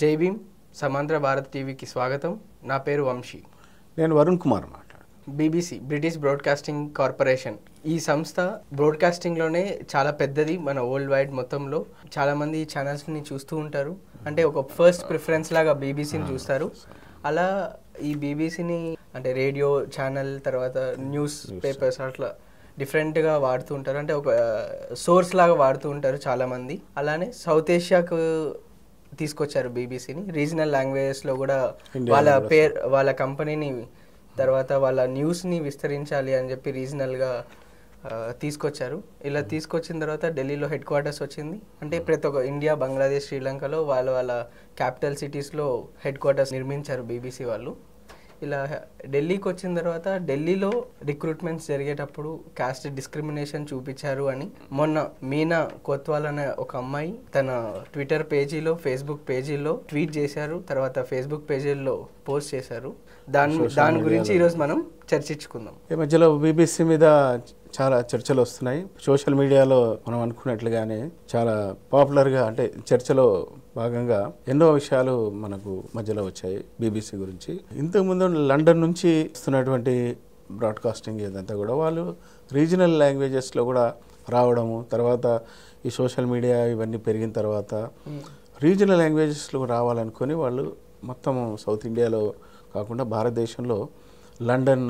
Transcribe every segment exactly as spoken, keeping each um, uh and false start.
జై భీమ్ సమాంతర భారత్ టీవీకి స్వాగతం. నా పేరు వంశీ. నేను వరుణ్ కుమార్ మాట్లాడు. బీబీసీ బ్రిటిష్ బ్రాడ్కాస్టింగ్ కార్పొరేషన్ ఈ సంస్థ బ్రాడ్కాస్టింగ్లోనే చాలా పెద్దది. మన వరల్డ్ వైడ్ మొత్తంలో చాలామంది ఈ ఛానల్స్ని చూస్తూ ఉంటారు. అంటే ఒక ఫస్ట్ ప్రిఫరెన్స్ లాగా బీబీసీని చూస్తారు. అలా ఈ బీబీసీని అంటే రేడియో ఛానల్ తర్వాత న్యూస్ పేపర్స్ అట్లా డిఫరెంట్గా వాడుతూ ఉంటారు. అంటే ఒక సోర్స్ లాగా వాడుతూ ఉంటారు చాలామంది. అలానే సౌత్ ఏషియాకు తీసుకొచ్చారు బీబీసీని. రీజనల్ లాంగ్వేజెస్లో కూడా వాళ్ళ పేరు వాళ్ళ కంపెనీని తర్వాత వాళ్ళ న్యూస్ని విస్తరించాలి అని చెప్పి రీజనల్గా తీసుకొచ్చారు. ఇలా తీసుకొచ్చిన తర్వాత ఢిల్లీలో హెడ్ క్వార్టర్స్ వచ్చింది. అంటే ప్రతి ఒక్క ఇండియా, బంగ్లాదేశ్, శ్రీలంకలో వాళ్ళ వాళ్ళ క్యాపిటల్ సిటీస్లో హెడ్ క్వార్టర్స్ నిర్మించారు బీబీసీ వాళ్ళు. ఇలా ఢిల్లీకి వచ్చిన తర్వాత ఢిల్లీలో రిక్రూట్మెంట్స్ జరిగేటప్పుడు కాస్ట్ డిస్క్రిమినేషన్ చూపించారు అని మొన్న మీనా కోత్వాల్ అనే ఒక అమ్మాయి తన ట్విట్టర్ పేజీలో, ఫేస్బుక్ పేజీలో ట్వీట్ చేశారు. తర్వాత ఫేస్బుక్ పేజీల్లో పోస్ట్ చేశారు. దాని దాని గురించి ఈరోజు మనం చర్చించుకుందాం. ఈ మధ్యలో బీబీసీ మీద చాలా చర్చలు వస్తున్నాయి. సోషల్ మీడియాలో మనం అనుకున్నట్లుగానే చాలా పాపులర్గా అంటే చర్చలో భాగంగా ఎన్నో విషయాలు మనకు మధ్యలో వచ్చాయి బీబీసీ గురించి. ఇంతకుముందు లండన్ నుంచి వస్తున్నటువంటి బ్రాడ్కాస్టింగ్ ఏదంతా కూడా వాళ్ళు రీజనల్ లాంగ్వేజెస్లో కూడా రావడము, తర్వాత ఈ సోషల్ మీడియా ఇవన్నీ పెరిగిన తర్వాత రీజనల్ లాంగ్వేజెస్లో రావాలనుకొని వాళ్ళు మొత్తం సౌత్ ఇండియాలో కాకుండా భారతదేశంలో లండన్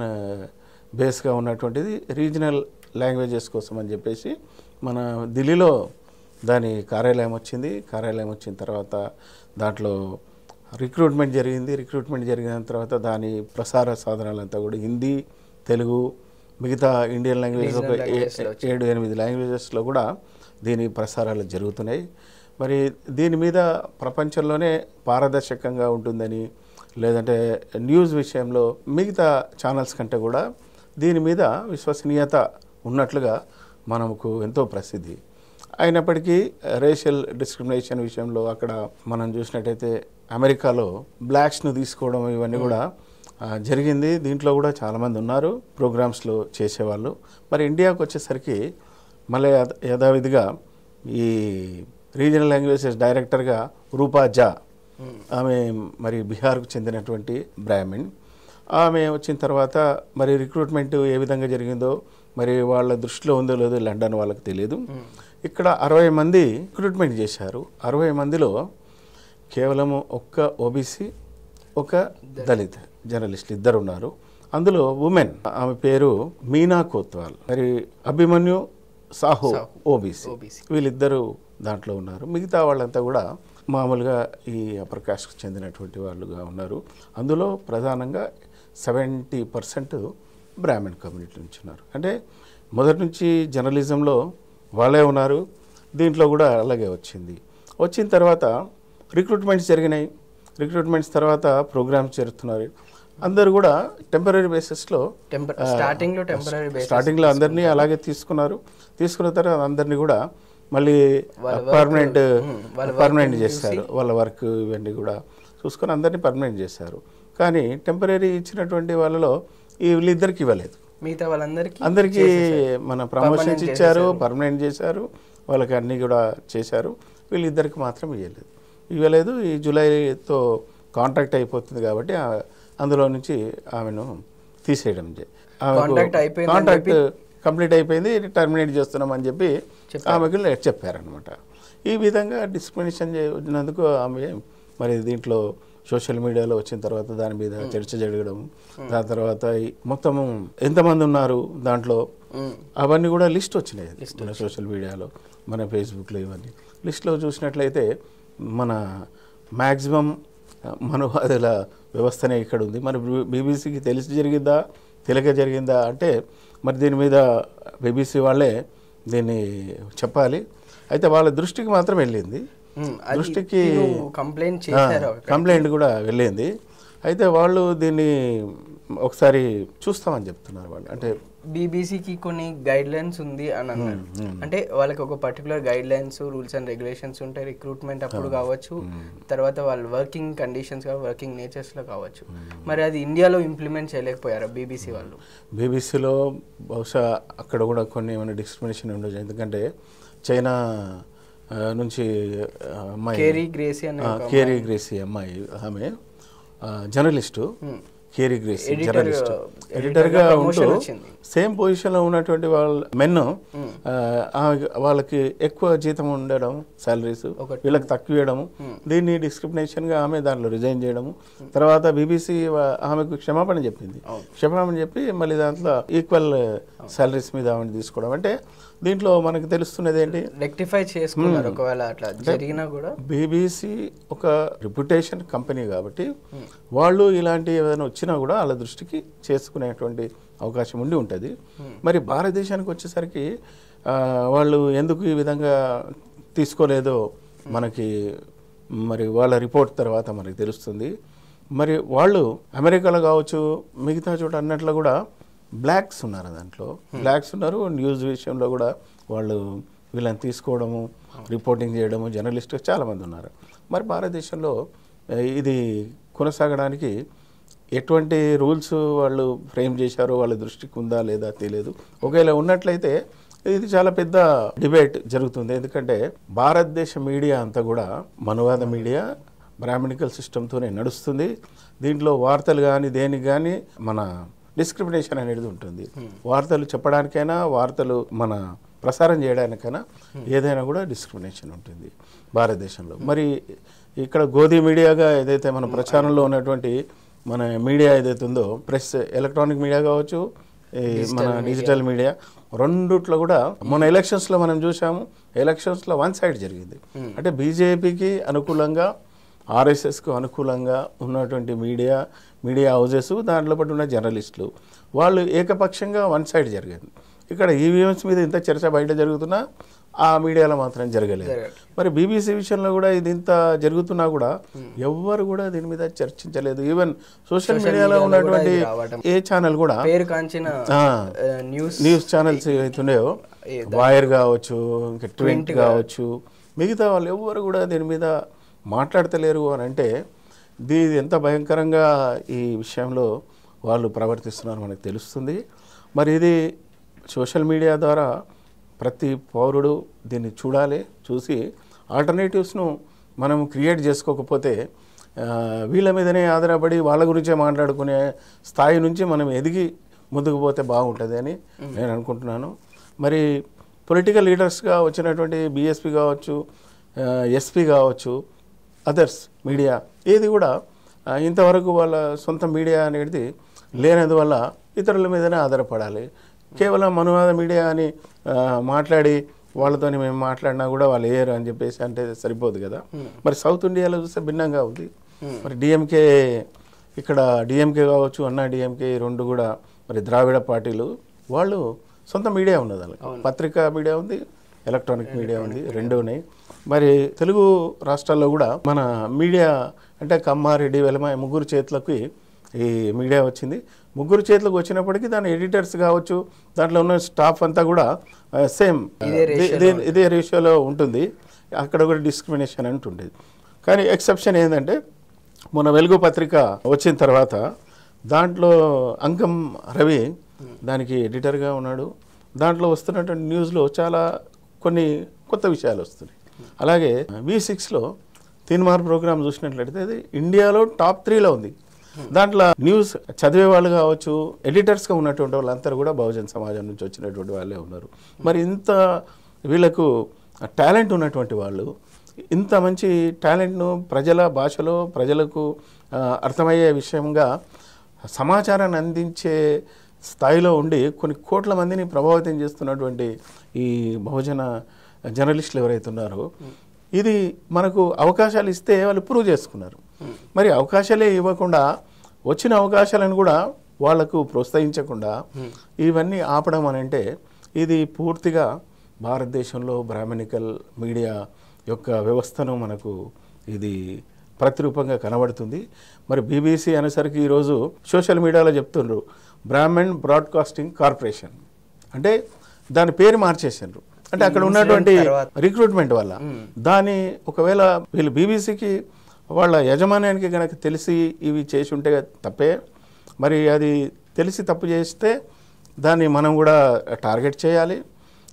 బేస్గా ఉన్నటువంటిది రీజనల్ లాంగ్వేజెస్ కోసం అని చెప్పేసి మన ఢిల్లీలో దాని కార్యాలయం వచ్చింది. కార్యాలయం వచ్చిన తర్వాత దాంట్లో రిక్రూట్మెంట్ జరిగింది. రిక్రూట్మెంట్ జరిగిన తర్వాత దాని ప్రసార సాధనాలంతా కూడా హిందీ, తెలుగు, మిగతా ఇండియన్ లాంగ్వేజ్ ఒక ఏడు ఎనిమిది లాంగ్వేజెస్లో కూడా దీని ప్రసారాలు జరుగుతున్నాయి. మరి దీని మీద ప్రపంచంలోనే పారదర్శకంగా ఉంటుందని, లేదంటే న్యూస్ విషయంలో మిగతా ఛానల్స్ కంటే కూడా దీని మీద విశ్వసనీయత ఉన్నట్లుగా మనకు ఎంతో ప్రసిద్ధి. అయినప్పటికీ రేషియల్ డిస్క్రిమినేషన్ విషయంలో అక్కడ మనం చూసినట్టయితే అమెరికాలో బ్లాక్స్ను తీసుకోవడం ఇవన్నీ కూడా జరిగింది. దీంట్లో కూడా చాలామంది ఉన్నారు ప్రోగ్రామ్స్లో చేసేవాళ్ళు. మరి ఇండియాకు వచ్చేసరికి మళ్ళీ యథావిధిగా ఈ రీజనల్ లాంగ్వేజెస్ డైరెక్టర్గా రూపా జా, ఆమె మరి బీహార్కు చెందినటువంటి బ్రాహ్మణ్. ఆమె వచ్చిన తర్వాత మరి రిక్రూట్మెంట్ ఏ విధంగా జరిగిందో మరి వాళ్ళ దృష్టిలో ఉందో లేదో లండన్ వాళ్ళకి తెలియదు. ఇక్కడ అరవై మంది రిక్రూట్మెంట్ చేశారు. అరవై మందిలో కేవలం ఒక్క ఓబీసీ, ఒక దళిత్ జర్నలిస్ట్ ఇద్దరు ఉన్నారు. అందులో ఉమెన్, ఆమె పేరు మీనా కోత్వాల్, మరి అభిమన్యు సాహు ఓబీసీ, వీళ్ళిద్దరూ దాంట్లో ఉన్నారు. మిగతా వాళ్ళంతా కూడా మామూలుగా ఈ అప్పర్ కాస్ట్కి చెందినటువంటి వాళ్ళుగా ఉన్నారు. అందులో ప్రధానంగా సెవెంటీ పర్సెంట్ బ్రాహ్మణ్ కమ్యూనిటీ నుంచి ఉన్నారు. అంటే మొదటి నుంచి జర్నలిజంలో వాళ్ళే ఉన్నారు. దీంట్లో కూడా అలాగే వచ్చింది. వచ్చిన తర్వాత రిక్రూట్మెంట్స్ జరిగినాయి. రిక్రూట్మెంట్స్ తర్వాత ప్రోగ్రామ్స్ జరుగుతున్నారు. అందరూ కూడా టెంపరీ బేసిస్లో స్టార్టింగ్లో టెంపరీ స్టార్టింగ్లో అందరినీ అలాగే తీసుకున్నారు. తీసుకున్న తర్వాత అందరినీ కూడా మళ్ళీ పర్మనెంట్ పర్మనెంట్ చేశారు. వాళ్ళ వర్క్ ఇవన్నీ కూడా చూసుకొని అందరినీ పర్మనెంట్ చేశారు. కానీ టెంపరీ ఇచ్చినటువంటి వాళ్ళలో ఈ వీళ్ళిద్దరికి ఇవ్వలేదు. మిగతా వాళ్ళందరికీ అందరికీ మన ప్రమోషన్స్ ఇచ్చారు, పర్మనెంట్ చేశారు, వాళ్ళకి అన్నీ కూడా చేశారు. వీళ్ళిద్దరికి మాత్రం ఇవ్వలేదు ఇవ్వలేదు ఈ జూలైతో కాంట్రాక్ట్ అయిపోతుంది కాబట్టి అందులో నుంచి ఆమెను తీసేయడం, కాంట్రాక్ట్ కంప్లీట్ అయిపోయింది, టర్మినేట్ చేస్తున్నామని చెప్పి ఆమెకు చెప్పారనమాట. ఈ విధంగా డిస్క్రిమినేషన్ చేసినందుకు ఆమె మరి దీంట్లో సోషల్ మీడియాలో వచ్చిన తర్వాత దాని మీద చర్చ జరగడం, దాని తర్వాత మొత్తము ఎంతమంది ఉన్నారు దాంట్లో అవన్నీ కూడా లిస్ట్ వచ్చినాయి మన సోషల్ మీడియాలో, మన ఫేస్బుక్లో. ఇవన్నీ లిస్ట్లో చూసినట్లయితే మన మ్యాక్సిమం మనోవాదుల వ్యవస్థనే ఇక్కడ ఉంది. మరి బీబీసీకి తెలిసి జరిగిందా, తెలియక జరిగిందా అంటే మరి దీని మీద బీబీసీ వాళ్ళే దీన్ని చెప్పాలి. అయితే వాళ్ళ దృష్టికి మాత్రం వెళ్ళింది, దృష్టికి కంప్లైంట్ కంప్లైంట్ కూడా వెళ్ళింది. అయితే వాళ్ళు దీన్ని ఒకసారి చూస్తామని చెప్తున్నారు వాళ్ళు. అంటే బీబీసీకి కొన్ని గైడ్ లైన్స్ ఉంది అని అన్నారు. అంటే వాళ్ళకి ఒక particular guidelines, rules and regulations ఉంటాయి. రిక్రూట్మెంట్ అప్పుడు కావచ్చు, తర్వాత వాళ్ళ వర్కింగ్ కండిషన్స్ వర్కింగ్ నేచర్స్లో కావచ్చు. మరి అది ఇండియాలో ఇంప్లిమెంట్ చేయలేకపోయారా బీబీసీ వాళ్ళు? బీబీసీలో బహుశా అక్కడ కూడా కొన్ని ఏమైనా డిస్క్రిమినేషన్ ఉండొచ్చు. ఎందుకంటే చైనా నుంచి అమ్మాయి కేరీ గ్రేసీ అనే ఒక కేరీ గ్రేసీ అమ్మాయి ఆమె జర్నలిస్టు కేరీ గ్రేసీ జర్నలిస్ట్ ఎడిటర్గా ఉంటూ సేమ్ పొజిషన్లో ఉన్నటువంటి వాళ్ళ మెన్ వాళ్ళకి ఎక్కువ జీతం ఉండడం శాలరీస్ వీళ్ళకి తక్కువ ఇవ్వడము దీన్ని డిస్క్రిమినేషన్గా ఆమె దాంట్లో రిజైన్ చేయడము తర్వాత బీబీసీ ఆమెకు క్షమాపణ చెప్పింది క్షమాపణ చెప్పి మళ్ళీ దాంట్లో ఈక్వల్ శాలరీస్ మీద ఆమెను తీసుకోవడం అంటే దీంట్లో మనకు తెలుస్తున్నది ఏంటి రెక్టిఫై చేసుకున్నారు ఒకవేళ అట్లా జరిగినా కూడా బీబీసీ ఒక రిప్యుటేషన్ కంపెనీ కాబట్టి వాళ్ళు ఇలాంటి ఏదైనా వచ్చినా కూడా వాళ్ళ దృష్టికి చేసుకునేటువంటి అవకాశం ఉండి ఉంటుంది మరి భారతదేశానికి వచ్చేసరికి వాళ్ళు ఎందుకు ఈ విధంగా తీసుకోలేదో మనకి మరి వాళ్ళ రిపోర్ట్ తర్వాత మనకి తెలుస్తుంది మరి వాళ్ళు అమెరికాలో కావచ్చు మిగతా చోట అన్నట్లు కూడా బ్లాక్స్ ఉన్నారు దాంట్లో బ్లాక్స్ ఉన్నారు న్యూస్ విషయంలో కూడా వాళ్ళు వీళ్ళని తీసుకోవడము రిపోర్టింగ్ చేయడము జర్నలిస్టు చాలామంది ఉన్నారు మరి భారతదేశంలో ఇది కొనసాగడానికి ఎటువంటి రూల్స్ వాళ్ళు ఫ్రేమ్ చేశారో వాళ్ళ దృష్టికి ఉందా లేదా తెలియదు ఒకవేళ ఉన్నట్లయితే ఇది చాలా పెద్ద డిబేట్ జరుగుతుంది ఎందుకంటే భారతదేశ మీడియా అంతా కూడా మనువాద మీడియా బ్రాహ్మణికల్ సిస్టంతోనే నడుస్తుంది దీంట్లో వార్తలు కానీ దేనికి కానీ మన డిస్క్రిమినేషన్ అనేది ఉంటుంది వార్తలు చెప్పడానికైనా వార్తలు మన ప్రసారం చేయడానికైనా ఏదైనా కూడా డిస్క్రిమినేషన్ ఉంటుంది భారతదేశంలో మరి ఇక్కడ గోధి మీడియాగా ఏదైతే మన ప్రచారంలో ఉన్నటువంటి మన మీడియా ఏదైతే ఉందో ప్రెస్ ఎలక్ట్రానిక్ మీడియా కావచ్చు మన డిజిటల్ మీడియా రెండుట్లో కూడా మన ఎలక్షన్స్లో మనం చూసాము ఎలక్షన్స్లో వన్ సైడ్ జరిగింది అంటే బీజేపీకి అనుకూలంగా ఆర్ఎస్ఎస్కు అనుకూలంగా ఉన్నటువంటి మీడియా మీడియా హౌజెస్ దాంట్లో పట్టి ఉన్న జర్నలిస్టులు వాళ్ళు ఏకపక్షంగా వన్ సైడ్ జరిగింది ఇక్కడ ఈవీఎంస్ మీద ఇంత చర్చ బయట జరుగుతున్నా ఆ మీడియాలో మాత్రం జరగలేదు మరి బీబీసీ విషయంలో కూడా ఇది ఇంత జరుగుతున్నా కూడా ఎవ్వరు కూడా దీని మీద చర్చించలేదు ఈవెన్ సోషల్ మీడియాలో ఉన్నటువంటి ఏ ఛానల్ కూడా న్యూస్ ఛానల్స్ ఏవైతున్నాయో వాయర్ కావచ్చు ఇంకా ట్వింట్ కావచ్చు మిగతా వాళ్ళు ఎవ్వరు కూడా దీని మీద మాట్లాడతలేరు అని అంటే దీని ఎంత భయంకరంగా ఈ విషయంలో వాళ్ళు ప్రవర్తిస్తున్నారు మనకు తెలుస్తుంది మరి ఇది సోషల్ మీడియా ద్వారా ప్రతి పౌరుడు దీన్ని చూడాలి చూసి ఆల్టర్నేటివ్స్ను మనం క్రియేట్ చేసుకోకపోతే వీళ్ళ మీదనే ఆధారపడి వాళ్ళ గురించే మాట్లాడుకునే స్థాయి నుంచి మనం ఎదిగి ముందుకు పోతే బాగుంటుంది అని నేను అనుకుంటున్నాను మరి పొలిటికల్ లీడర్స్గా వచ్చినటువంటి బీఎస్పీ కావచ్చు ఎస్పీ కావచ్చు అదర్స్ మీడియా ఏది కూడా ఇంతవరకు వాళ్ళ సొంత మీడియా అనేది లేనందువల్ల ఇతరుల మీదనే ఆధారపడాలి కేవలం మనువాద మీడియా అని మాట్లాడి వాళ్ళతో మేము మాట్లాడినా కూడా వాళ్ళు వేయరు అని చెప్పేసి అంటే సరిపోదు కదా మరి సౌత్ ఇండియాలో చూస్తే భిన్నంగా ఉంది మరి డిఎంకే ఇక్కడ డిఎంకే కావచ్చు అన్నా డిఎంకే రెండు కూడా మరి ద్రావిడ పార్టీలు వాళ్ళు సొంత మీడియా ఉన్నది అలా పత్రికా మీడియా ఉంది ఎలక్ట్రానిక్ మీడియా ఉంది రెండు ఉన్నాయి మరి తెలుగు రాష్ట్రాల్లో కూడా మన మీడియా అంటే కమ్మారెడ్డి వెలమ ముగ్గురు చేతులకి ఈ మీడియా వచ్చింది ముగ్గురు చేతులకు వచ్చినప్పటికీ దాని ఎడిటర్స్ కావచ్చు దాంట్లో ఉన్న స్టాఫ్ అంతా కూడా సేమ్ ఇదే రేషియోలో ఉంటుంది అక్కడ కూడా డిస్క్రిమినేషన్ అంటుండేది కానీ ఎక్సెప్షన్ ఏంటంటే మన వెలుగు పత్రిక వచ్చిన తర్వాత దాంట్లో అంకం రవి దానికి ఎడిటర్గా ఉన్నాడు దాంట్లో వస్తున్నటువంటి న్యూస్లో చాలా కొన్ని కొత్త విషయాలు వస్తున్నాయి అలాగే వి సిక్స్లో తీన్మార్ ప్రోగ్రామ్ చూసినట్లయితే అది ఇండియాలో టాప్ త్రీలో ఉంది దాంట్లో న్యూస్ చదివే వాళ్ళు కావచ్చు ఎడిటర్స్గా ఉన్నటువంటి వాళ్ళందరూ కూడా బహుజన్ సమాజం నుంచి వచ్చినటువంటి వాళ్ళే ఉన్నారు మరి ఇంత వీళ్ళకు టాలెంట్ ఉన్నటువంటి వాళ్ళు ఇంత మంచి టాలెంట్ను ప్రజల భాషలో ప్రజలకు అర్థమయ్యే విషయంగా సమాచారాన్ని అందించే స్థాయిలో ఉండి కొన్ని కోట్ల మందిని ప్రభావితం చేస్తున్నటువంటి ఈ బహుజన జర్నలిస్టులు ఎవరైతే ఉన్నారో ఇది మనకు అవకాశాలు ఇస్తే వాళ్ళు ప్రూవ్ చేసుకున్నారు మరి అవకాశాలే ఇవ్వకుండా వచ్చిన అవకాశాలను కూడా వాళ్లకు ప్రోత్సహించకుండా ఇవన్నీ ఆపడం అని అంటే ఇది పూర్తిగా భారతదేశంలో బ్రాహ్మణికల్ మీడియా యొక్క వ్యవస్థను మనకు ఇది ప్రతిరూపంగా కనబడుతుంది మరి బీబీసీ అనేసరికి ఈరోజు సోషల్ మీడియాలో చెప్తున్నారు బ్రాహ్మణ్ బ్రాడ్కాస్టింగ్ కార్పొరేషన్ అంటే దాని పేరు మార్చేసారు అంటే అక్కడ ఉన్నటువంటి రిక్రూట్మెంట్ వల్ల దాని ఒకవేళ వీళ్ళు బీబీసీకి వాళ్ళ యజమాన్యానికి కనుక తెలిసి ఇవి చేసి ఉంటే తప్పే మరి అది తెలిసి తప్పు చేస్తే దాన్ని మనం కూడా టార్గెట్ చేయాలి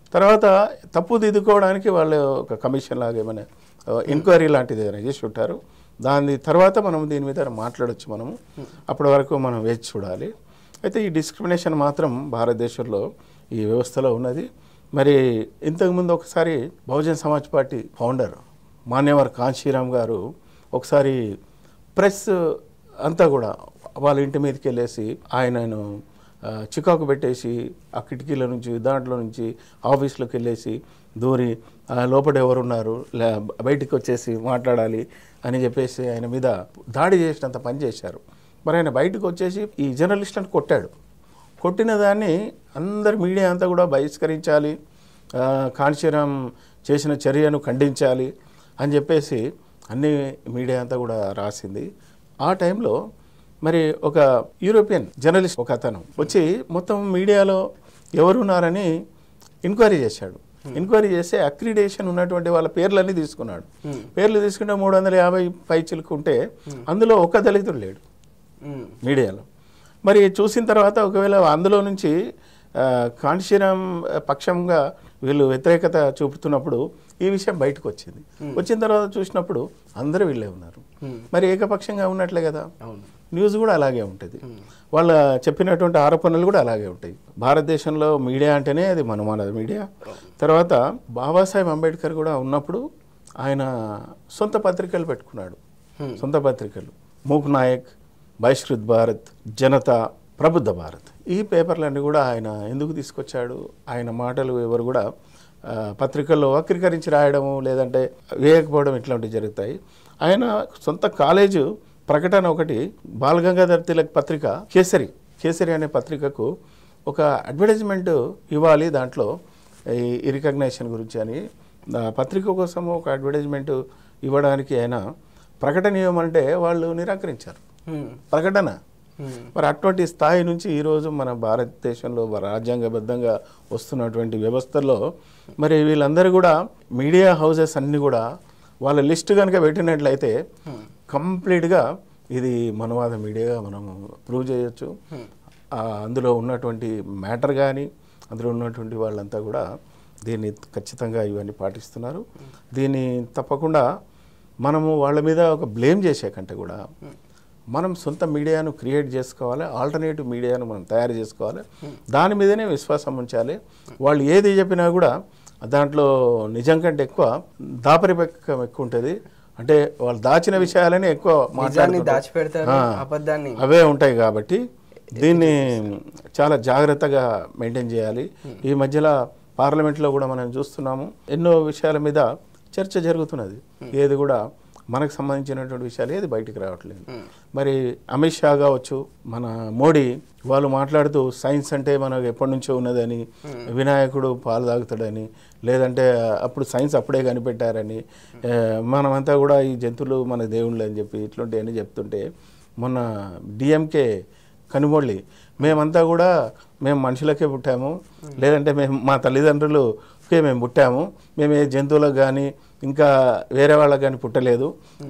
తర్వాత తప్పు దిద్దుకోవడానికి వాళ్ళు ఒక కమిషన్ లాగా ఏమైనా ఎంక్వైరీ లాంటిది ఏదైనా చేసి ఉంటారు. దాని తర్వాత మనం దీని మీద మాట్లాడచ్చు. మనము అప్పటి వరకు మనం వేచి చూడాలి. అయితే ఈ డిస్క్రిమినేషన్ మాత్రం భారతదేశంలో ఈ వ్యవస్థలో ఉన్నది. మరి ఇంతకుముందు ఒకసారి బహుజన్ సమాజ్ పార్టీ ఫౌండర్ మాన్యవర్ కాంశీరామ్ గారు ఒకసారి ప్రెస్ అంతా కూడా వాళ్ళ ఇంటి మీదకి వెళ్ళేసి ఆయనను చికాకు పెట్టేసి ఆ కిటికీల నుంచి దాంట్లో నుంచి ఆఫీస్లోకి వెళ్ళేసి దూరి లోపల ఎవరున్నారు బయటికి వచ్చేసి మాట్లాడాలి అని చెప్పేసి ఆయన మీద దాడి చేసినంత పని చేశారు. మరి ఆయన బయటకు వచ్చేసి ఈ జర్నలిస్ట్లను కొట్టాడు. కొట్టిన దాన్ని అందరు మీడియా అంతా కూడా బహిష్కరించాలి, కాంశీరామ్ చేసిన చర్యను ఖండించాలి అని చెప్పేసి అన్ని మీడియా అంతా కూడా రాసింది. ఆ టైంలో మరి ఒక యూరోపియన్ జర్నలిస్ట్ ఒక అతను వచ్చి మొత్తం మీడియాలో ఎవరున్నారని ఎంక్వైరీ చేశాడు. ఎంక్వైరీ చేస్తే అక్రిడేషన్ ఉన్నటువంటి వాళ్ళ పేర్లన్నీ తీసుకున్నాడు. పేర్లు తీసుకుంటే మూడు వందల యాభై పైచిలకు ఉంటే అందులో ఒక్క దళితుడు లేడు మీడియాలో. మరి చూసిన తర్వాత ఒకవేళ అందులో నుంచి కాంశీరామ్ పక్షంగా వీళ్ళు వ్యతిరేకత చూపుతున్నప్పుడు ఈ విషయం బయటకు వచ్చింది. వచ్చిన తర్వాత చూసినప్పుడు అందరూ వీళ్ళే ఉన్నారు. మరి ఏకపక్షంగా ఉన్నట్లే కదా. న్యూస్ కూడా అలాగే ఉంటుంది. వాళ్ళ చెప్పినటువంటి ఆరోపణలు కూడా అలాగే ఉంటాయి. భారతదేశంలో మీడియా అంటేనే అది మనమాన మీడియా. తర్వాత బాబాసాహెబ్ అంబేద్కర్ కూడా ఉన్నప్పుడు ఆయన సొంత పత్రికలు పెట్టుకున్నాడు. సొంత పత్రికలు మూక్ నాయక్, బహిష్కృత్ భారత్, జనతా, ప్రబుద్ధ భారత్. ఈ పేపర్లన్నీ కూడా ఆయన ఎందుకు తీసుకొచ్చాడు? ఆయన మాటలు ఎవరు కూడా పత్రికల్లో వక్రీకరించి రాయడము లేదంటే వేయకపోవడం ఇట్లాంటివి జరుగుతాయి. ఆయన సొంత కాలేజు ప్రకటన ఒకటి బాల్ గంగాధర్ తిలక్ పత్రిక కేసరి కేసరి అనే పత్రికకు ఒక అడ్వర్టైజ్మెంట్ ఇవ్వాలి దాంట్లో ఈ రికగ్నైజేషన్ గురించి అని పత్రిక కోసం ఒక అడ్వర్టైజ్మెంట్ ఇవ్వడానికి ఆయన ప్రకటన ఇవ్వమంటే వాళ్ళు నిరాకరించారు ప్రకటన. మరి అటువంటి స్థాయి నుంచి ఈరోజు మన భారతదేశంలో రాజ్యాంగబద్ధంగా వస్తున్నటువంటి వ్యవస్థల్లో మరి వీళ్ళందరూ కూడా మీడియా హౌసెస్ అన్నీ కూడా వాళ్ళ లిస్టు కనుక పెట్టినట్లయితే కంప్లీట్గా ఇది మనవాద మీడియాగా మనం ప్రూవ్ చేయొచ్చు. అందులో ఉన్నటువంటి మ్యాటర్ కానీ అందులో ఉన్నటువంటి వాళ్ళంతా కూడా దీన్ని ఖచ్చితంగా ఇవన్నీ పాటిస్తున్నారు. దీన్ని తప్పకుండా మనము వాళ్ళ మీద ఒక బ్లేమ్ చేసే కంటే కూడా మనం సొంత మీడియాను క్రియేట్ చేసుకోవాలి, ఆల్టర్నేటివ్ మీడియాను మనం తయారు చేసుకోవాలి, దాని మీదనే విశ్వాసం ఉంచాలి. వాళ్ళు ఏది చెప్పినా కూడా దాంట్లో నిజం కంటే ఎక్కువ దాపరిపక్కం ఎక్కువ ఉంటుంది. అంటే వాళ్ళు దాచిన విషయాలని ఎక్కువ మాట్లాడుతారు, అవే ఉంటాయి. కాబట్టి దీన్ని చాలా జాగ్రత్తగా మెయింటైన్ చేయాలి. ఈ మధ్యలో పార్లమెంట్లో కూడా మనం చూస్తున్నాము ఎన్నో విషయాల మీద చర్చ జరుగుతున్నది. ఏది కూడా మనకు సంబంధించినటువంటి విషయాలు ఏది బయటికి రావట్లేదు. మరి అమిత్ షా కావచ్చు, మన మోడీ వాళ్ళు మాట్లాడుతూ సైన్స్ అంటే మనకు ఎప్పటి నుంచో ఉన్నదని, వినాయకుడు పాలు తాగుతాడని, లేదంటే అప్పుడు సైన్స్ అప్పుడే కనిపెట్టారని, మనమంతా కూడా ఈ జంతువులు మన దేవుళ్ళు అని చెప్పి ఇట్లాంటివన్నీ చెప్తుంటే మొన్న డిఎంకే కనుమొళ్ళి మేమంతా కూడా మేము మనుషులకే పుట్టాము, లేదంటే మేము మా తల్లిదండ్రులుకే మేము పుట్టాము, మేము ఏ జంతువులకు కానీ ఇంకా వేరే వాళ్ళకి కానీ పుట్టలేదు,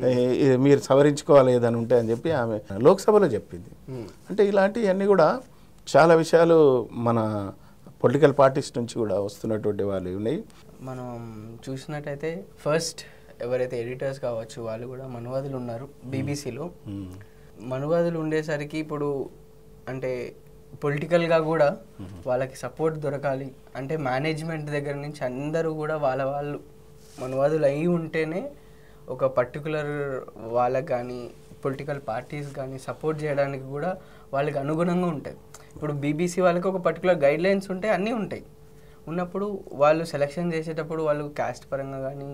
మీరు సవరించుకోవాలి ఏదని ఉంటే అని చెప్పి ఆమె లోక్సభలో చెప్పింది. అంటే ఇలాంటివన్నీ కూడా చాలా విషయాలు మన పొలిటికల్ పార్టీస్ నుంచి కూడా వస్తున్నటువంటి వాళ్ళు ఉన్నాయి. మనం చూసినట్టయితే ఫస్ట్ ఎవరైతే ఎడిటర్స్ కావచ్చు వాళ్ళు కూడా మనువాదులు ఉన్నారు బీబీసీలో. మనువాదులు ఉండేసరికి ఇప్పుడు అంటే పొలిటికల్గా కూడా వాళ్ళకి సపోర్ట్ దొరకాలి అంటే మేనేజ్మెంట్ దగ్గర నుంచి అందరూ కూడా వాళ్ళ వాళ్ళు మనువాదులు అయి ఉంటేనే ఒక పర్టికులర్ వాళ్ళకి కానీ పొలిటికల్ పార్టీస్ కానీ సపోర్ట్ చేయడానికి కూడా వాళ్ళకి అనుగుణంగా ఉంటాయి. ఇప్పుడు బీబీసీ వాళ్ళకి ఒక పర్టికులర్ గైడ్ లైన్స్ ఉంటాయి, అన్నీ ఉంటాయి. ఉన్నప్పుడు వాళ్ళు సెలెక్షన్ చేసేటప్పుడు వాళ్ళు క్యాస్ట్ పరంగా కానీ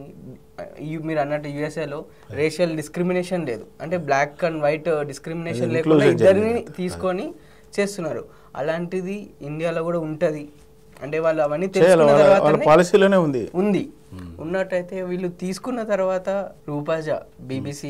మీరు అన్నట్టు యూఎస్ఏలో రేషియల్ డిస్క్రిమినేషన్ లేదు, అంటే బ్లాక్ అండ్ వైట్ డిస్క్రిమినేషన్ లేకుండా ఇద్దరిని తీసుకొని చేస్తున్నారు. అలాంటిది ఇండియాలో కూడా ఉంటుంది. అంటే వాళ్ళు అవన్నీ తెలుసుకున్న తర్వాత పాలసీలోనే ఉంది ఉంది ఉన్నట్టయితే వీళ్ళు తీసుకున్న తర్వాత రూపాజా బీబీసీ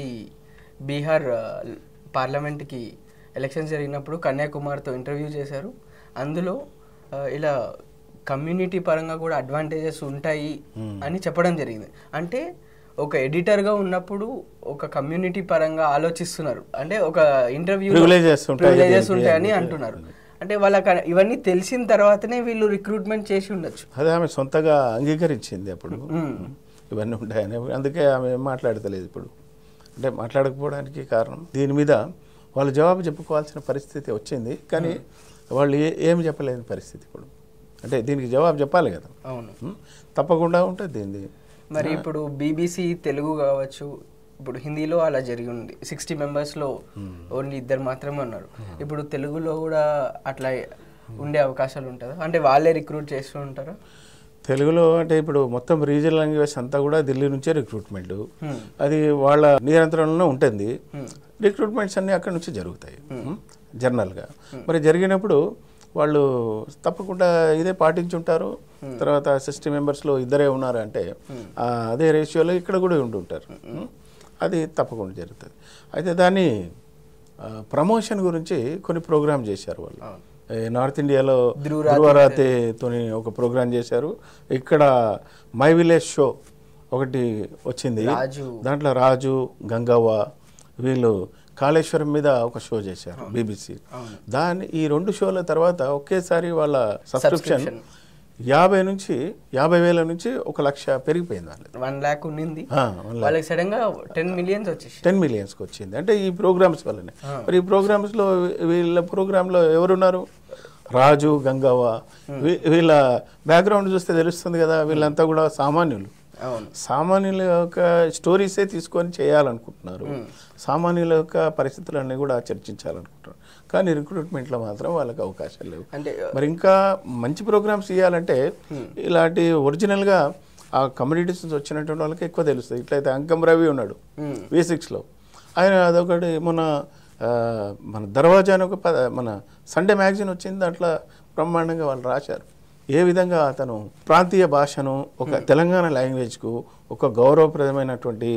బీహార్ పార్లమెంట్కి ఎలక్షన్స్ జరిగినప్పుడు కన్యాకుమారితో ఇంటర్వ్యూ చేశారు. అందులో ఇలా కమ్యూనిటీ పరంగా కూడా అడ్వాంటేజెస్ ఉంటాయి అని చెప్పడం జరిగింది. అంటే ఒక ఎడిటర్గా ఉన్నప్పుడు ఒక కమ్యూనిటీ పరంగా ఆలోచిస్తున్నారు, అంటే ఒక ఇంటర్వ్యూ ప్రివిలేజెస్ ఉంటాయని అంటున్నారు. అంటే వాళ్ళకి ఇవన్నీ తెలిసిన తర్వాతనే వీళ్ళు రిక్రూట్మెంట్ చేసి ఉండొచ్చు. అదే ఆమె సొంతగా అంగీకరించింది అప్పుడు ఇవన్నీ ఉంటాయని. అందుకే ఆమె మాట్లాడతలేదు ఇప్పుడు. అంటే మాట్లాడకపోవడానికి కారణం దీని మీద వాళ్ళు జవాబు చెప్పుకోవాల్సిన పరిస్థితి వచ్చింది, కానీ వాళ్ళు ఏ ఏమి చెప్పలేని పరిస్థితి ఇప్పుడు. అంటే దీనికి జవాబు చెప్పాలి కదా. అవును, తప్పకుండా ఉంటుంది దీన్ని. మరి ఇప్పుడు బీబీసీ తెలుగు కావచ్చు, ఇప్పుడు హిందీలో అలా జరిగి ఉంది, సిక్స్టీ మెంబర్స్లో ఓన్లీ ఇద్దరు మాత్రమే ఉన్నారు. ఇప్పుడు తెలుగులో కూడా అట్లా ఉండే అవకాశాలు ఉంటుందా? అంటే వాళ్ళే రిక్రూట్ చేస్తూ ఉంటారా? తెలుగులో అంటే ఇప్పుడు మొత్తం రీజనల్ లాంగ్వేజ్ అంతా కూడా ఢిల్లీ నుంచే రిక్రూట్మెంట్, అది వాళ్ళ నియంత్రణలో ఉంటుంది. రిక్రూట్మెంట్స్ అన్నీ అక్కడి నుంచి జరుగుతాయి జనరల్గా. మరి జరిగినప్పుడు వాళ్ళు తప్పకుండా ఇదే పాటించుంటారు. తర్వాత సిక్స్టీ మెంబర్స్లో ఇద్దరే ఉన్నారు అంటే అదే రేషియోలో ఇక్కడ కూడా ఉంటుంటారు. అది తప్పకుండా జరుగుతుంది. అయితే దాన్ని ప్రమోషన్ గురించి కొన్ని ప్రోగ్రామ్ చేశారు వాళ్ళు. నార్త్ ఇండియాలో ధృవరాతితో ఒక ప్రోగ్రామ్ చేశారు. ఇక్కడ మై విలేజ్ షో ఒకటి వచ్చింది, దాంట్లో రాజు గంగవ్వ వీళ్ళు కాళేశ్వరం మీద ఒక షో చేశారు బీబీసీ. దాని ఈ రెండు షోల తర్వాత ఒకేసారి వాళ్ళ సబ్స్క్రిప్షన్ యాభై నుంచి యాభై వేల నుంచి ఒక లక్ష పెరిగిపోయింది. వాళ్ళకి వన్ ల్యాక్ ఉన్నింది, వాళ్ళకి సడన్ గా టెన్ మిలియన్స్ వచ్చేసి టెన్ మిలియన్స్కి వచ్చింది. అంటే ఈ ప్రోగ్రామ్స్ వల్లనే. మరి ఈ ప్రోగ్రామ్స్లో వీళ్ళ ప్రోగ్రాంలో ఎవరున్నారు? రాజు గంగవ్వ. వీళ్ళ బ్యాక్గ్రౌండ్ చూస్తే తెలుస్తుంది కదా, వీళ్ళంతా కూడా సామాన్యులు. సామాన్యుల యొక్క స్టోరీసే తీసుకొని చేయాలనుకుంటున్నారు, సామాన్యుల యొక్క పరిస్థితులన్నీ కూడా చర్చించాలనుకుంటున్నారు. కానీ రిక్రూట్మెంట్లో మాత్రం వాళ్ళకి అవకాశాలు లేవు. అంటే మరి ఇంకా మంచి ప్రోగ్రామ్స్ ఇవ్వాలంటే ఇలాంటి ఒరిజినల్గా ఆ కమ్యూనిటీస్ నుంచి వచ్చినటువంటి వాళ్ళకి ఎక్కువ తెలుస్తుంది. ఇట్లయితే అంకం రవి ఉన్నాడు వి సిక్స్లో, ఆయన అదొకటి మొన్న మన దర్వాజా అని ఒక మన సండే మ్యాగజైన్ వచ్చింది, దాంట్లో బ్రహ్మాండంగా వాళ్ళు రాశారు ఏ విధంగా అతను ప్రాంతీయ భాషను ఒక తెలంగాణ లాంగ్వేజ్కు ఒక గౌరవప్రదమైనటువంటి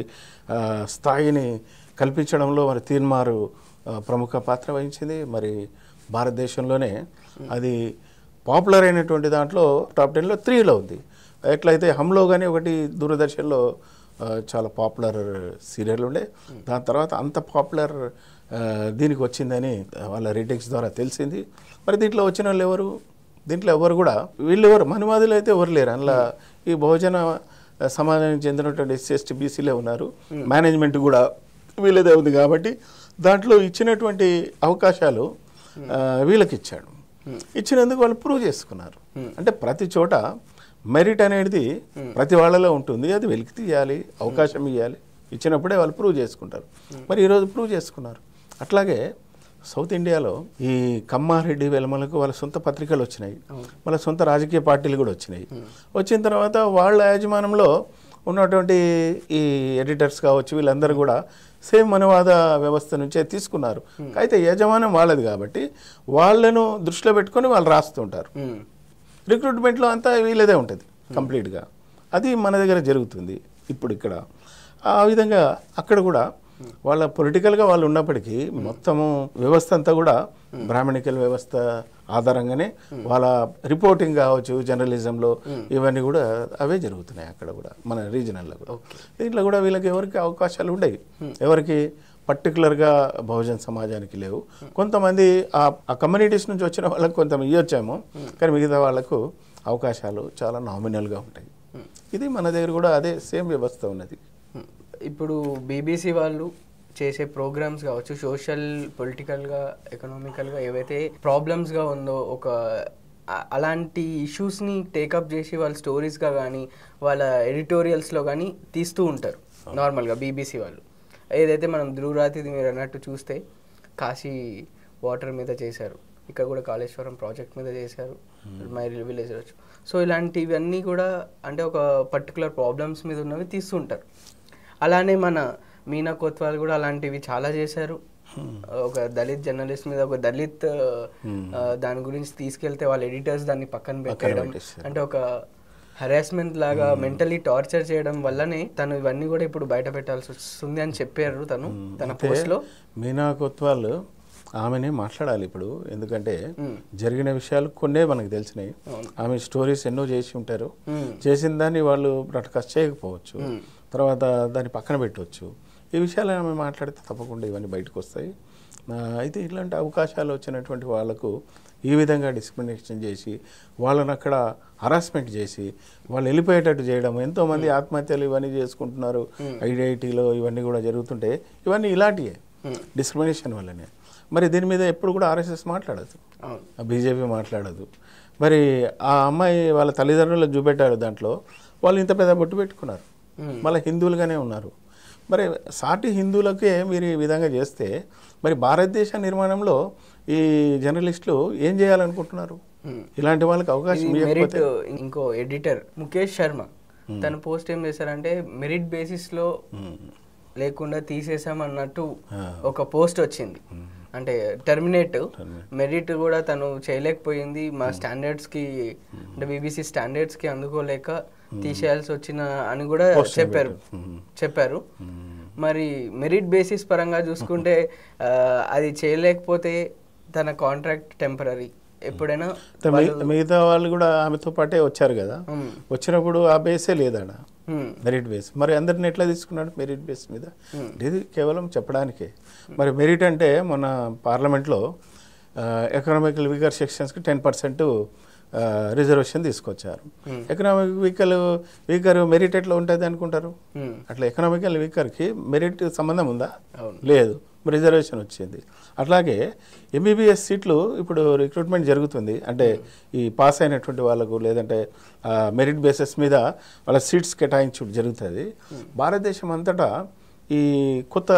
స్థాయిని కల్పించడంలో మరి తీన్మారు ప్రముఖ పాత్ర వహించింది. మరి భారతదేశంలోనే అది పాపులర్ అయినటువంటి దాంట్లో టాప్ టెన్లో త్రీలో ఉంది. ఎట్లయితే హమ్లో కానీ ఒకటి దూరదర్శన్లో చాలా పాపులర్ సీరియల్ ఉండే, దాని తర్వాత అంత పాపులర్ దీనికి వచ్చిందని వాళ్ళ రేటింగ్స్ ద్వారా తెలిసింది. మరి దీంట్లో వచ్చిన వాళ్ళు ఎవరు? దీంట్లో ఎవరు కూడా వీళ్ళు ఎవరు మనువాదులు అయితే ఎవరు లేరు అందులో. ఈ బహుజన సమాజానికి చెందినటువంటి ఎస్సీ ఎస్టీ బీసీలే ఉన్నారు, మేనేజ్మెంట్ కూడా వీళ్ళదే ఉంది. కాబట్టి దాంట్లో ఇచ్చినటువంటి అవకాశాలు వీళ్ళకి ఇచ్చాడు. ఇచ్చినందుకు వాళ్ళు ప్రూవ్ చేసుకున్నారు. అంటే ప్రతి చోట మెరిట్ అనేది ప్రతి వాళ్ళలో ఉంటుంది, అది వెలికి తీయాలి, అవకాశం ఇవ్వాలి, ఇచ్చినప్పుడే వాళ్ళు ప్రూవ్ చేసుకుంటారు. మరి ఈరోజు ప్రూవ్ చేసుకున్నారు. అట్లాగే సౌత్ ఇండియాలో ఈ కమ్మారెడ్డి వెలమలకు వాళ్ళ సొంత పత్రికలు వచ్చినాయి, వాళ్ళ సొంత రాజకీయ పార్టీలు కూడా వచ్చినాయి. వచ్చిన తర్వాత వాళ్ళ యాజమాన్యంలో ఉన్నటువంటి ఈ ఎడిటర్స్ కావచ్చు వీళ్ళందరూ కూడా సేమ్ మనవాద వ్యవస్థ నుంచే తీసుకున్నారు. అయితే యజమానం వాళ్ళది కాబట్టి వాళ్ళను దృష్టిలో పెట్టుకొని వాళ్ళు రాస్తుంటారు. రిక్రూట్మెంట్లో అంతా వీళ్ళదే ఉంటుంది కంప్లీట్గా. అది మన దగ్గర జరుగుతుంది ఇప్పుడు ఇక్కడ. ఆ విధంగా అక్కడ కూడా వాళ్ళ పొలిటికల్గా వాళ్ళు ఉన్నప్పటికీ మొత్తము వ్యవస్థ అంతా కూడా బ్రాహ్మణికల్ వ్యవస్థ ఆధారంగానే వాళ్ళ రిపోర్టింగ్ కావచ్చు జర్నలిజంలో ఇవన్నీ కూడా అవే జరుగుతున్నాయి అక్కడ కూడా మన రీజనల్లో కూడా. దీంట్లో కూడా వీళ్ళకి ఎవరికి అవకాశాలు ఉండేవి, ఎవరికి పర్టికులర్గా బహుజన సమాజానికి లేవు. కొంతమంది ఆ కమ్యూనిటీస్ నుంచి వచ్చిన వాళ్ళకి కొంత ఇవ్వచ్చేమో, కానీ మిగతా వాళ్ళకు అవకాశాలు చాలా నామినల్గా ఉంటాయి. ఇది మన దగ్గర కూడా అదే సేమ్ వ్యవస్థ ఉన్నది. ఇప్పుడు బీబీసీ వాళ్ళు చేసే ప్రోగ్రామ్స్ కావచ్చు సోషల్ పొలిటికల్గా ఎకనామికల్గా ఏవైతే ప్రాబ్లమ్స్గా ఉందో ఒక అలాంటి ఇష్యూస్ని టేకప్ చేసి వాళ్ళ స్టోరీస్గా కానీ వాళ్ళ ఎడిటోరియల్స్లో కానీ తీస్తూ ఉంటారు నార్మల్గా బీబీసీ వాళ్ళు. ఏదైతే మనం ధృవరాతిది మీరు అన్నట్టు చూస్తే కాశీ వాటర్ మీద చేశారు, ఇక్కడ కూడా కాళేశ్వరం ప్రాజెక్ట్ మీద చేశారు, మై విలేజ్ వచ్చు. సో ఇలాంటివన్నీ కూడా అంటే ఒక పర్టికులర్ ప్రాబ్లమ్స్ మీద ఉన్నవి తీస్తూ ఉంటారు. అలానే మన మీనా కోత్వాల్ కూడా అలాంటివి చాలా చేశారు. ఒక దళిత్ జర్నలిస్ట్ మీద ఒక దళిత్ దాని గురించి తీసుకెళ్తే వాళ్ళ ఎడిటర్స్ దాన్ని పక్కన పెట్టడం, అంటే ఒక హరాస్మెంట్ లాగా మెంటలీ టార్చర్ చేయడం వల్లనే తను ఇవన్నీ కూడా ఇప్పుడు బయట పెట్టాల్సి వస్తుంది అని చెప్పారు తను తన పోస్ట్లో. మీనా కోత్వాల్ ఆమెనే మాట్లాడాలి ఇప్పుడు, ఎందుకంటే జరిగిన విషయాలు కొన్నే మనకు తెలిసినాయి. ఆమె స్టోరీస్ ఎన్నో చేసి ఉంటారు, చేసిన దాన్ని వాళ్ళు బ్రాడ్కాస్ట్ చేయకపోవచ్చు, తర్వాత దాన్ని పక్కన పెట్టవచ్చు. ఈ విషయాలు ఆమె మాట్లాడితే తప్పకుండా ఇవన్నీ బయటకు వస్తాయి. అయితే ఇలాంటి అవకాశాలు వచ్చినటువంటి వాళ్ళకు ఈ విధంగా డిస్క్రిమినేషన్ చేసి వాళ్ళని అక్కడ హరాస్మెంట్ చేసి వాళ్ళు వెళ్ళిపోయేటట్టు చేయడం, ఎంతోమంది ఆత్మహత్యలు ఇవన్నీ చేసుకుంటున్నారు ఐఐటీలో, ఇవన్నీ కూడా జరుగుతుంటే ఇవన్నీ ఇలాంటివే డిస్క్రిమినేషన్ వల్లనే. మరి దీని మీద ఎప్పుడు కూడా ఆర్ఎస్ఎస్ మాట్లాడదు, బీజేపీ మాట్లాడదు. మరి ఆ అమ్మాయి వాళ్ళ తల్లిదండ్రులకు చూపెట్టారు, దాంట్లో వాళ్ళు ఇంత పెద్ద బొట్టు పెట్టుకున్నారు, మళ్ళీ హిందువులుగానే ఉన్నారు. మరి సాటి హిందువులకే మీరు ఈ విధంగా చేస్తే మరి భారతదేశ నిర్మాణంలో ఈ జర్నలిస్టులు ఏం చేయాలనుకుంటున్నారు? ఇలాంటి వాళ్ళకి అవకాశం ఇవ్వకపోతే. ఇంకో ఎడిటర్ ముఖేష్ శర్మ తన పోస్ట్ ఏం చేశారంటే మెరిట్ బేసిస్ లో లేకుండా తీసేసామన్నట్టు ఒక పోస్ట్ వచ్చింది. అంటే టర్మినేట్ మెరిట్ కూడా తను చేయలేకపోయింది, మా స్టాండర్డ్స్ కి అంటే బీబీసీ స్టాండర్డ్స్ కి అందుకోలేక తీసేయాల్సి వచ్చిన అని కూడా చెప్పారు చెప్పారు మరి మెరిట్ బేసిస్ పరంగా చూసుకుంటే అది చేయలేకపోతే తన కాంట్రాక్ట్ టెంపరీ, ఎప్పుడైనా మిగతా వాళ్ళు కూడా ఆమెతో పాటే వచ్చారు కదా, వచ్చినప్పుడు ఆ బేసే లేదన్న మెరిట్ బేస్. మరి అందరిని ఎట్లా తీసుకున్నాడు మెరిట్ బేస్ మీద? ఇది కేవలం చెప్పడానికే. మరి మెరిట్ అంటే మన పార్లమెంట్లో ఎకనామికల్ వీకర్ సెక్షన్స్కి టెన్ పర్సెంట్ రిజర్వేషన్ తీసుకొచ్చారు. ఎకనామిక్ వీకల్ వీకర్ మెరిట్ ఎట్లా ఉంటుంది అనుకుంటారు? అట్లా ఎకనామికల్ వీకర్కి మెరిట్ సంబంధం ఉందా? లేదు, రిజర్వేషన్ వచ్చింది. అట్లాగే ఎంబీబీఎస్ సీట్లు ఇప్పుడు రిక్రూట్మెంట్ జరుగుతుంది, అంటే ఈ పాస్ అయినటువంటి వాళ్ళకు లేదంటే మెరిట్ బేసిస్ మీద వాళ్ళ సీట్స్ కేటాయించడం జరుగుతుంది. భారతదేశం అంతటా ఈ కొత్త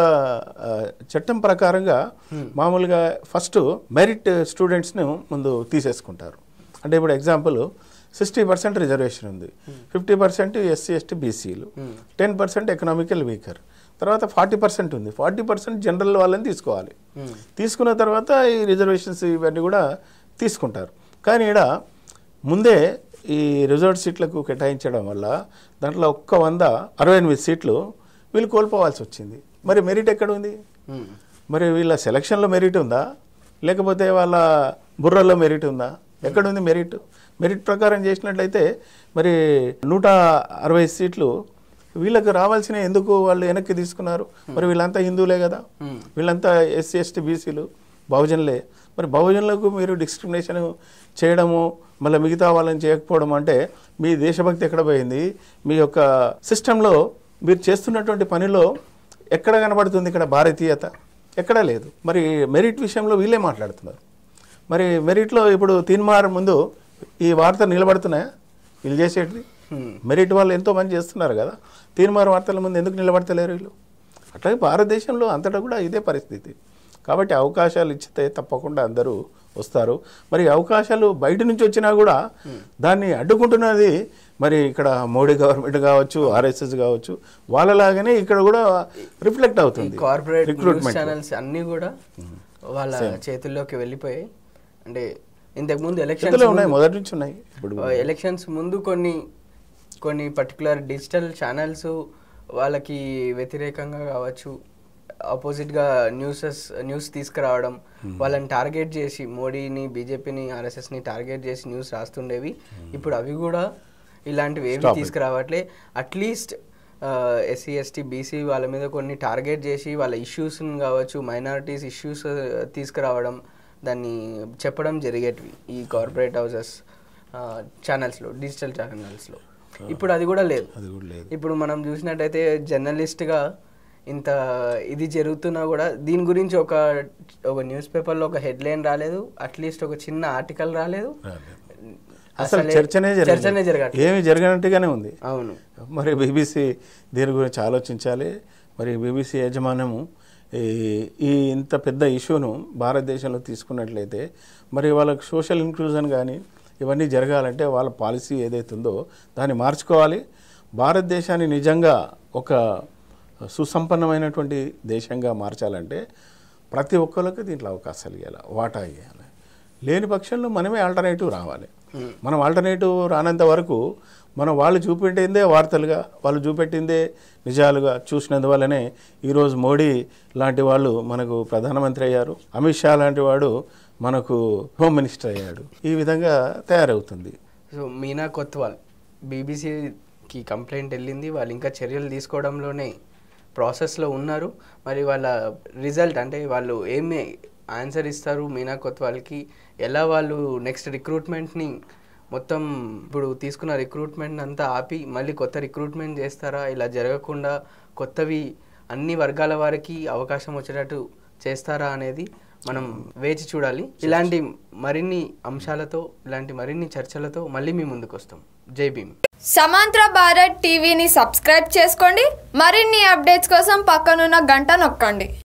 చట్టం ప్రకారంగా మామూలుగా ఫస్ట్ మెరిట్ స్టూడెంట్స్ను ముందు తీసేసుకుంటారు. అంటే ఇప్పుడు ఎగ్జాంపుల్ సిక్స్టీ పర్సెంట్ రిజర్వేషన్ ఉంది, ఫిఫ్టీ పర్సెంట్ ఎస్సీ ఎస్టీ బీసీలు, టెన్ పర్సెంట్ ఎకనామికల్ వీకర్, తర్వాత ఫార్టీ పర్సెంట్ ఉంది, ఫార్టీ పర్సెంట్ జనరల్ వాళ్ళని తీసుకోవాలి. తీసుకున్న తర్వాత ఈ రిజర్వేషన్స్ ఇవన్నీ కూడా తీసుకుంటారు. కానీ ఇక్కడ ముందే ఈ రిజర్వ్డ్ సీట్లకు కేటాయించడం వల్ల దాంట్లో ఒక్క వంద అరవై ఎనిమిది సీట్లు వీళ్ళు కోల్పోవాల్సి వచ్చింది. మరి మెరిట్ ఎక్కడ ఉంది? మరి వీళ్ళ సెలక్షన్లో మెరిట్ ఉందా, లేకపోతే వాళ్ళ బుర్రల్లో మెరిట్ ఉందా? ఎక్కడుంది మెరిట్? మెరిట్ ప్రకారం చేసినట్లయితే మరి నూట అరవై సీట్లు వీళ్ళకి రావాల్సిన ఎందుకు వాళ్ళు వెనక్కి తీసుకున్నారు? మరి వీళ్ళంతా హిందువులే కదా, వీళ్ళంతా ఎస్సీ ఎస్టీ బీసీలు బహుజనులే. మరి బహుజనులకు మీరు డిస్క్రిమినేషన్ చేయడము, మళ్ళీ మిగతా వాళ్ళని చేయకపోవడం అంటే మీ దేశభక్తి ఎక్కడ పోయింది? మీ యొక్క సిస్టంలో మీరు చేస్తున్నటువంటి పనిలో ఎక్కడ కనబడుతుంది ఇక్కడ భారతీయత? ఎక్కడా లేదు. మరి మెరిట్ విషయంలో వీళ్ళే మాట్లాడుతున్నారు. మరి మెరిట్లో ఇప్పుడు తీన్మార్ ముందు ఈ వార్త నిలబడుతున్నాయా? వీళ్ళు చేసేటిది మెరిట్ వాళ్ళు ఎంతో మంది చేస్తున్నారు కదా, తీన్మార్ వార్తల ముందు ఎందుకు నిలబడతలేరు వీళ్ళు? అట్లాగే భారతదేశంలో అంతటా కూడా ఇదే పరిస్థితి. కాబట్టి అవకాశాలు ఇచ్చితే తప్పకుండా అందరూ వస్తారు. మరి అవకాశాలు బయట నుంచి వచ్చినా కూడా దాన్ని అడ్డుకుంటున్నది మరి ఇక్కడ మోడీ గవర్నమెంట్ కావచ్చు, ఆర్ఎస్ఎస్ కావచ్చు, వాళ్ళలాగానే ఇక్కడ కూడా రిఫ్లెక్ట్ అవుతుంది. కార్పొరేట్ న్యూస్ ఛానల్స్ అన్నీ కూడా వాళ్ళ చేతుల్లోకి వెళ్ళిపోయాయి. అంటే ఇంతకుముందు ఎలక్షన్స్ ఉన్నాయి, మొదటి నుంచి ఉన్నాయి. ఇప్పుడు ఎలక్షన్స్ ముందు కొన్ని కొన్ని పర్టికులర్ డిజిటల్ ఛానల్స్ వాళ్ళకి వ్యతిరేకంగా కావచ్చు, ఆపోజిట్గా న్యూసెస్ న్యూస్ తీసుకురావడం, వాళ్ళని టార్గెట్ చేసి మోడీని, బీజేపీని, ఆర్ఎస్ఎస్ని టార్గెట్ చేసి న్యూస్ రాస్తుండేవి. ఇప్పుడు అవి కూడా ఇలాంటివి ఏవి తీసుకురావట్లే. అట్లీస్ట్ ఎస్సీ ఎస్టీ బీసీ వాళ్ళ మీద కొన్ని టార్గెట్ చేసి వాళ్ళ ఇష్యూస్ని కావచ్చు, మైనారిటీస్ ఇష్యూస్ తీసుకురావడం, దాన్ని చెప్పడం జరిగేటివి ఈ కార్పొరేట్ హౌసెస్ ఛానల్స్లో, డిజిటల్ ఛానల్స్లో. ఇప్పుడు అది కూడా లేదు. ఇప్పుడు మనం చూసినట్టయితే జర్నలిస్ట్గా ఇంత ఇది జరుగుతున్నా కూడా దీని గురించి ఒక ఒక న్యూస్ పేపర్లో ఒక హెడ్లైన్ రాలేదు, అట్లీస్ట్ ఒక చిన్న ఆర్టికల్ రాలేదు, అసలు చర్చనే చర్చనే జరగదు, ఏమి జరగనట్టుగానే ఉంది. అవును. మరి బీబీసీ దీని గురించి ఆలోచించాలి. మరి బీబీసీ యాజమాన్యము ఈ ఇంత పెద్ద ఇష్యూను భారతదేశంలో తీసుకున్నట్లయితే మరి వాళ్ళకి సోషల్ ఇంక్లూజన్ కానీ ఇవన్నీ జరగాలంటే వాళ్ళ పాలసీ ఏదైతే ఉందో దాన్ని మార్చుకోవాలి. భారతదేశాన్ని నిజంగా ఒక సుసంపన్నమైనటువంటి దేశంగా మార్చాలంటే ప్రతి ఒక్కరికి దీంట్లో అవకాశాలు ఇవ్వాలి, వాటా ఇవ్వాలి. లేని పక్షంలో మనమే ఆల్టర్నేటివ్ రావాలి. మనం ఆల్టర్నేటివ్ రానంత వరకు మనం వాళ్ళు చూపెట్టిందే వార్తలుగా, వాళ్ళు చూపెట్టిందే నిజాలుగా చూసినందువల్లనే ఈరోజు మోడీ లాంటి వాళ్ళు మనకు ప్రధానమంత్రి అయ్యారు, అమిత్ షా లాంటి వాడు మనకు హోమ్ మినిస్టర్ అయ్యాడు. ఈ విధంగా తయారవుతుంది. సో మీనా కొత్వాల్ బీబీసీకి కంప్లైంట్ వెళ్ళింది, వాళ్ళు ఇంకా చర్యలు తీసుకోవడంలోనే ప్రాసెస్లో ఉన్నారు. మరి వాళ్ళ రిజల్ట్ అంటే వాళ్ళు ఏమి ఆన్సర్ ఇస్తారు మీనా కొత్వాల్కి. ఎలా వాళ్ళు నెక్స్ట్ రిక్రూట్మెంట్ని మొత్తం ఇప్పుడు తీసుకున్న రిక్రూట్మెంట్ అంతా ఆపి మళ్ళీ కొత్త రిక్రూట్మెంట్ చేస్తారా, ఇలా జరగకుండా కొత్తవి అన్ని వర్గాల వారికి అవకాశం వచ్చేటట్టు చేస్తారా అనేది మనం వేచి చూడాలి. ఇలాంటి మరిన్ని అంశాలతో ఇలాంటి మరిన్ని చర్చలతో మళ్ళీ మీ ముందుకు వస్తాం. జై భీమ్. సమాంతర భారత్ టీవీని సబ్స్క్రైబ్ చేసుకోండి. మరిన్ని అప్డేట్స్ కోసం పక్కనున్న గంట నొక్కండి.